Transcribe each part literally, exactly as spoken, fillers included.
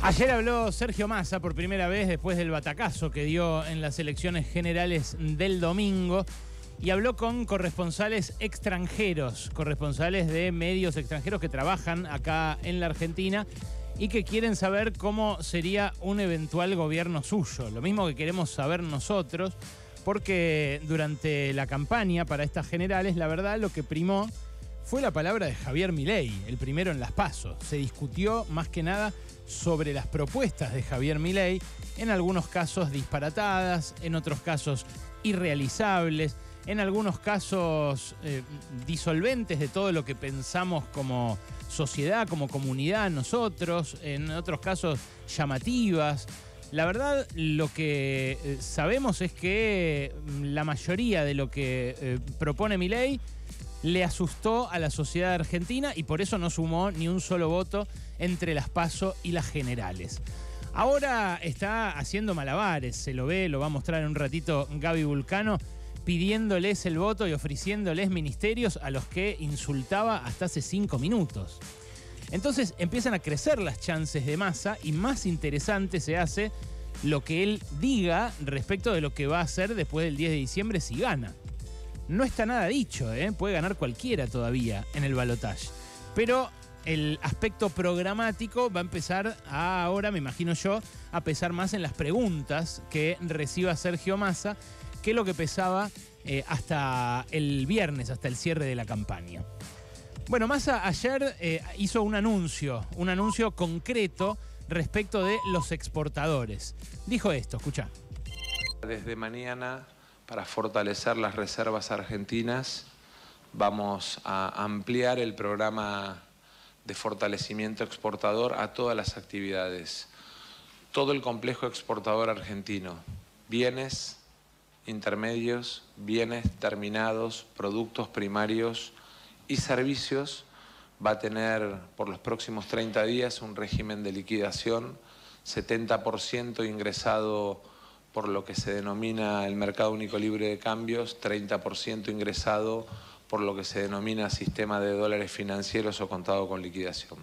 Ayer habló Sergio Massa por primera vez después del batacazo que dio en las elecciones generales del domingo y habló con corresponsales extranjeros, corresponsales de medios extranjeros que trabajan acá en la Argentina y que quieren saber cómo sería un eventual gobierno suyo. Lo mismo que queremos saber nosotros, porque durante la campaña para estas generales, la verdad, lo que primó fue la palabra de Javier Milei, el primero en las PASO. Se discutió más que nada sobre las propuestas de Javier Milei, en algunos casos disparatadas, en otros casos irrealizables, en algunos casos eh, disolventes de todo lo que pensamos como sociedad, como comunidad nosotros, en otros casos llamativas. La verdad, lo que eh, sabemos es que la mayoría de lo que eh, propone Milei le asustó a la sociedad argentina y por eso no sumó ni un solo voto entre las PASO y las generales. Ahora está haciendo malabares, se lo ve, lo va a mostrar en un ratito Gaby Vulcano, pidiéndoles el voto y ofreciéndoles ministerios a los que insultaba hasta hace cinco minutos. Entonces empiezan a crecer las chances de Massa y más interesante se hace lo que él diga respecto de lo que va a hacer después del diez de diciembre si gana. No está nada dicho, ¿eh? Puede ganar cualquiera todavía en el balotaje. Pero el aspecto programático va a empezar a, ahora, me imagino yo, a pesar más en las preguntas que reciba Sergio Massa que lo que pesaba eh, hasta el viernes, hasta el cierre de la campaña. Bueno, Massa ayer eh, hizo un anuncio, un anuncio concreto respecto de los exportadores. Dijo esto, escuchá. Desde mañana, para fortalecer las reservas argentinas, vamos a ampliar el programa de fortalecimiento exportador a todas las actividades. Todo el complejo exportador argentino, bienes intermedios, bienes terminados, productos primarios y servicios, va a tener por los próximos treinta días un régimen de liquidación, setenta por ciento ingresado por lo que se denomina el mercado único libre de cambios, treinta por ciento ingresado por lo que se denomina sistema de dólares financieros o contado con liquidación.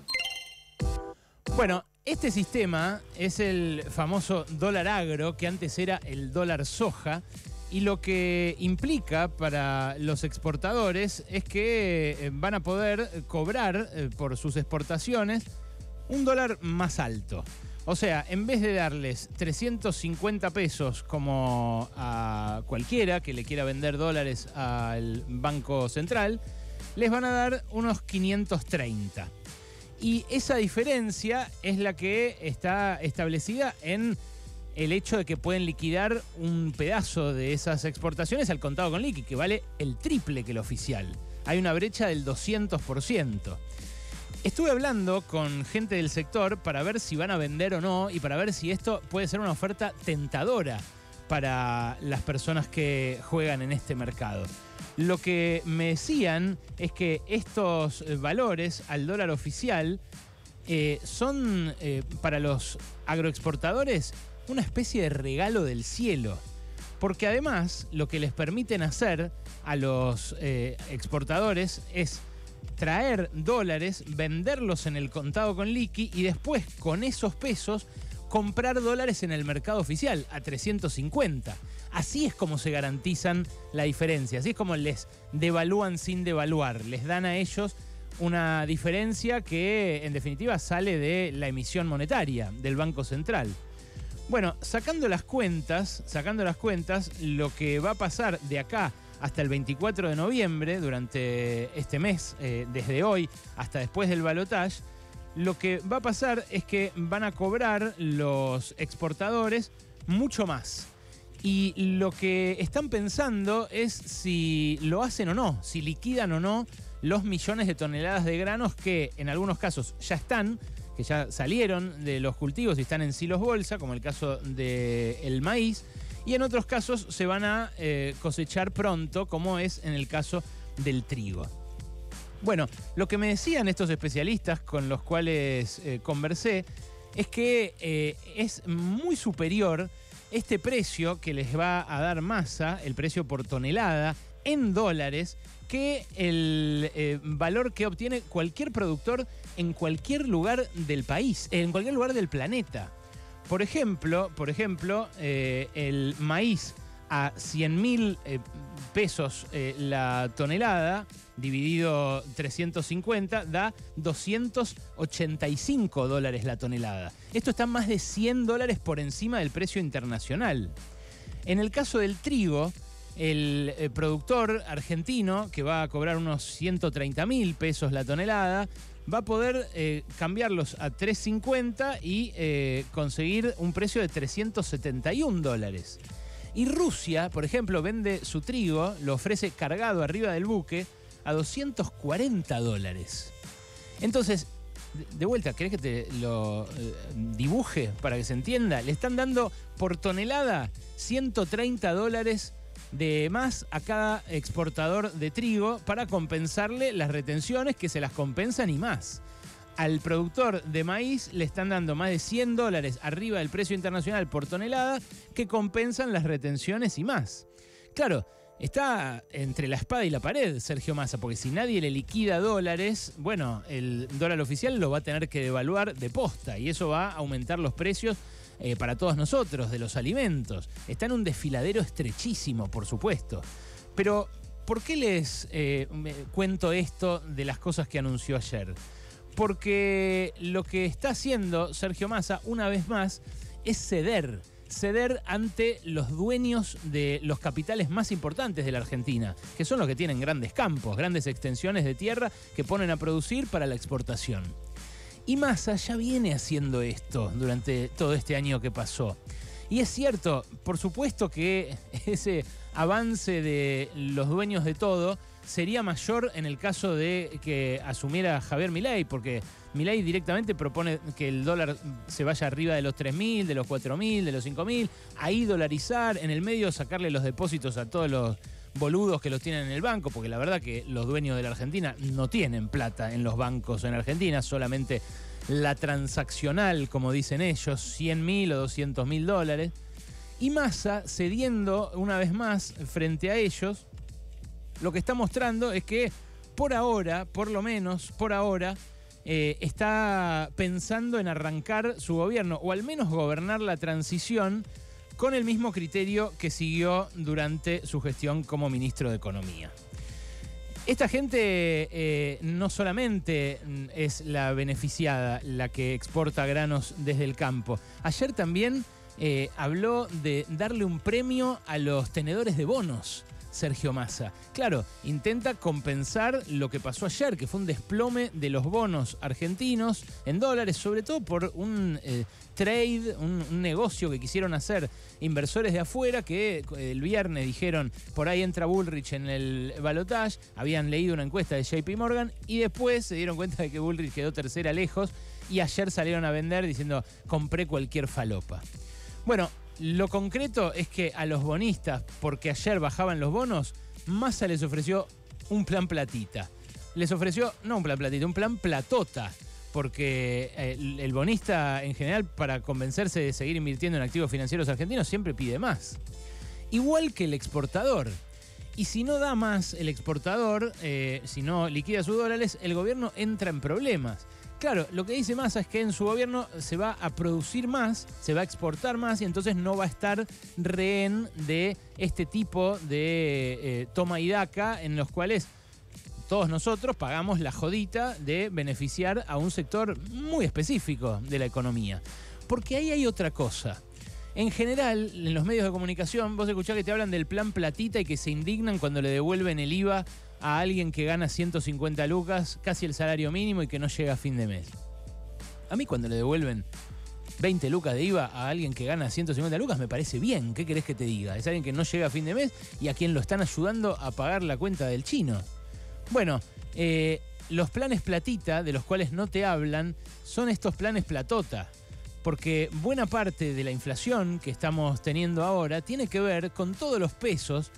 Bueno, este sistema es el famoso dólar agro, que antes era el dólar soja, y lo que implica para los exportadores es que van a poder cobrar por sus exportaciones un dólar más alto. O sea, en vez de darles trescientos cincuenta pesos como a cualquiera que le quiera vender dólares al Banco Central, les van a dar unos quinientos treinta. Y esa diferencia es la que está establecida en el hecho de que pueden liquidar un pedazo de esas exportaciones al contado con liqui, que vale el triple que el oficial. Hay una brecha del doscientos por ciento. Estuve hablando con gente del sector para ver si van a vender o no y para ver si esto puede ser una oferta tentadora para las personas que juegan en este mercado. Lo que me decían es que estos valores al dólar oficial eh, son eh, para los agroexportadores una especie de regalo del cielo. Porque además lo que les permiten hacer a los eh, exportadores es traer dólares, venderlos en el contado con liqui y después con esos pesos comprar dólares en el mercado oficial a trescientos cincuenta. Así es como se garantizan la diferencia, así es como les devalúan sin devaluar, les dan a ellos una diferencia que en definitiva sale de la emisión monetaria del Banco Central. Bueno, sacando las cuentas, sacando las cuentas, lo que va a pasar de acá hasta el veinticuatro de noviembre, durante este mes, eh, desde hoy hasta después del balotaje, lo que va a pasar es que van a cobrar los exportadores mucho más. Y lo que están pensando es si lo hacen o no, si liquidan o no los millones de toneladas de granos que en algunos casos ya están, que ya salieron de los cultivos y están en silos bolsa, como el caso del maíz, y en otros casos se van a eh, cosechar pronto, como es en el caso del trigo. Bueno, lo que me decían estos especialistas con los cuales eh, conversé es que eh, es muy superior este precio que les va a dar Massa, el precio por tonelada en dólares que el eh, valor que obtiene cualquier productor en cualquier lugar del país, en cualquier lugar del planeta. Por ejemplo, por ejemplo eh, el maíz a cien mil eh, pesos eh, la tonelada, dividido trescientos cincuenta, da doscientos ochenta y cinco dólares la tonelada. Esto está más de cien dólares por encima del precio internacional. En el caso del trigo, el eh, productor argentino, que va a cobrar unos ciento treinta mil pesos la tonelada, va a poder eh, cambiarlos a tres cincuenta y eh, conseguir un precio de trescientos setenta y un dólares. Y Rusia, por ejemplo, vende su trigo, lo ofrece cargado arriba del buque a doscientos cuarenta dólares. Entonces, de vuelta, ¿querés que te lo eh, dibuje para que se entienda? Le están dando por tonelada ciento treinta dólares de más a cada exportador de trigo para compensarle las retenciones que se las compensan y más. Al productor de maíz le están dando más de cien dólares arriba del precio internacional por tonelada que compensan las retenciones y más. Claro, está entre la espada y la pared Sergio Massa, porque si nadie le liquida dólares, bueno, el dólar oficial lo va a tener que devaluar de posta y eso va a aumentar los precios eh, para todos nosotros de los alimentos. Está en un desfiladero estrechísimo, por supuesto. Pero, ¿por qué les eh, cuento esto de las cosas que anunció ayer? Porque lo que está haciendo Sergio Massa, una vez más, es ceder. Ceder ante los dueños de los capitales más importantes de la Argentina, que son los que tienen grandes campos, grandes extensiones de tierra que ponen a producir para la exportación. Y Massa ya viene haciendo esto durante todo este año que pasó. Y es cierto, por supuesto que ese avance de los dueños de todo sería mayor en el caso de que asumiera Javier Milei, porque Milei directamente propone que el dólar se vaya arriba de los tres mil, de los cuatro mil, de los cinco mil, ahí dolarizar, en el medio sacarle los depósitos a todos los boludos que los tienen en el banco, porque la verdad que los dueños de la Argentina no tienen plata en los bancos en Argentina, solamente la transaccional, como dicen ellos, cien mil o doscientos mil dólares. Y Massa, cediendo una vez más frente a ellos, lo que está mostrando es que por ahora, por lo menos por ahora, eh, está pensando en arrancar su gobierno, o al menos gobernar la transición con el mismo criterio que siguió durante su gestión como ministro de Economía. Esta gente eh, no solamente es la beneficiada, la que exporta granos desde el campo. Ayer también eh, habló de darle un premio a los tenedores de bonos, Sergio Massa. Claro, intenta compensar lo que pasó ayer, que fue un desplome de los bonos argentinos en dólares, sobre todo por un eh, trade, un, un negocio que quisieron hacer inversores de afuera, que el viernes dijeron, por ahí entra Bullrich en el balotaje, habían leído una encuesta de J P Morgan y después se dieron cuenta de que Bullrich quedó tercera lejos y ayer salieron a vender diciendo, compré cualquier falopa. Bueno, lo concreto es que a los bonistas, porque ayer bajaban los bonos, Massa les ofreció un plan platita. Les ofreció, no un plan platita, un plan platota. Porque el, el bonista en general, para convencerse de seguir invirtiendo en activos financieros argentinos, siempre pide más. Igual que el exportador. Y si no da más el exportador, eh, si no liquida sus dólares, el gobierno entra en problemas. Claro, lo que dice Massa es que en su gobierno se va a producir más, se va a exportar más y entonces no va a estar rehén de este tipo de eh, toma y daca en los cuales todos nosotros pagamos la jodita de beneficiar a un sector muy específico de la economía. Porque ahí hay otra cosa. En general, en los medios de comunicación, vos escuchás que te hablan del plan platita y que se indignan cuando le devuelven el I V A a alguien que gana ciento cincuenta lucas, casi el salario mínimo y que no llega a fin de mes. A mí cuando le devuelven veinte lucas de I V A a alguien que gana ciento cincuenta lucas me parece bien. ¿Qué querés que te diga? Es alguien que no llega a fin de mes y a quien lo están ayudando a pagar la cuenta del chino. Bueno, eh, los planes platita, de los cuales no te hablan, son estos planes platota. Porque buena parte de la inflación que estamos teniendo ahora tiene que ver con todos los pesos,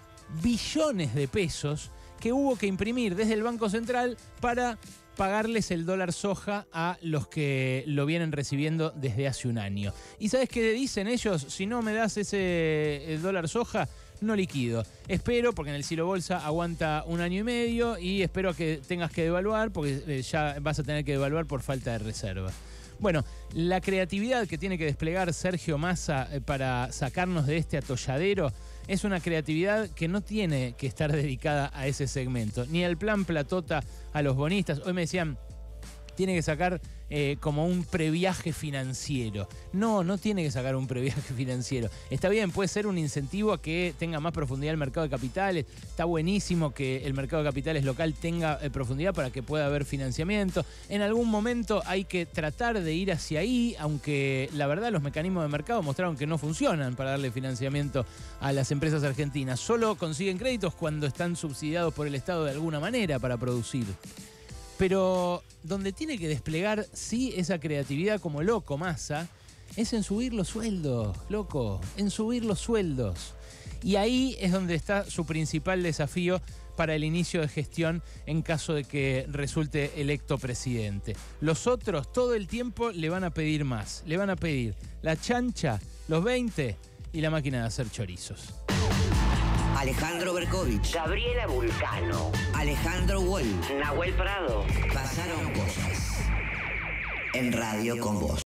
billones de pesos, que hubo que imprimir desde el Banco Central para pagarles el dólar soja a los que lo vienen recibiendo desde hace un año. ¿Y sabes qué dicen ellos? Si no me das ese dólar soja, no liquido. Espero, porque en el Ciro Bolsa aguanta un año y medio, y espero que tengas que devaluar, porque eh, ya vas a tener que devaluar por falta de reserva. Bueno, la creatividad que tiene que desplegar Sergio Massa eh, para sacarnos de este atolladero es una creatividad que no tiene que estar dedicada a ese segmento, ni al plan Platota a los bonistas. Hoy me decían, tiene que sacar eh, como un previaje financiero. No, no tiene que sacar un previaje financiero. Está bien, puede ser un incentivo a que tenga más profundidad el mercado de capitales. Está buenísimo que el mercado de capitales local tenga eh, profundidad para que pueda haber financiamiento. En algún momento hay que tratar de ir hacia ahí, aunque la verdad los mecanismos de mercado mostraron que no funcionan para darle financiamiento a las empresas argentinas. Solo consiguen créditos cuando están subsidiados por el Estado de alguna manera para producir. Pero donde tiene que desplegar, sí, esa creatividad como loco Massa, es en subir los sueldos, loco, en subir los sueldos. Y ahí es donde está su principal desafío para el inicio de gestión en caso de que resulte electo presidente. Los otros todo el tiempo le van a pedir más. Le van a pedir la chancha, los veinte y la máquina de hacer chorizos. Alejandro Berkovich, Gabriela Vulcano, Alejandro Wolf, Nahuel Prado. Pasaron cosas en Radio con Vos.